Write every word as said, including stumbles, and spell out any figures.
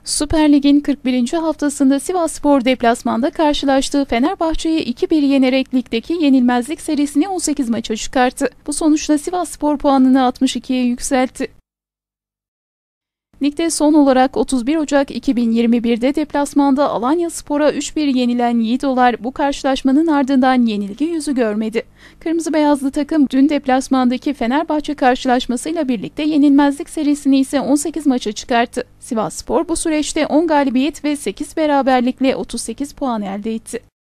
Süper Lig'in kırk birinci haftasında Sivasspor deplasmanda karşılaştığı Fenerbahçe'yi iki bir yenerek ligdeki yenilmezlik serisini on sekiz maça çıkarttı. Bu sonuçla Sivasspor puanını altmış ikiye yükseltti. Ligde son olarak otuz bir Ocak iki bin yirmi bir'de deplasmanda Alanyaspor'a üç bir yenilen Yiğidolar bu karşılaşmanın ardından yenilgi yüzü görmedi. Kırmızı beyazlı takım dün deplasmandaki Fenerbahçe karşılaşmasıyla birlikte yenilmezlik serisini ise on sekiz maça çıkarttı. Sivasspor bu süreçte on galibiyet ve sekiz beraberlikle otuz sekiz puan elde etti.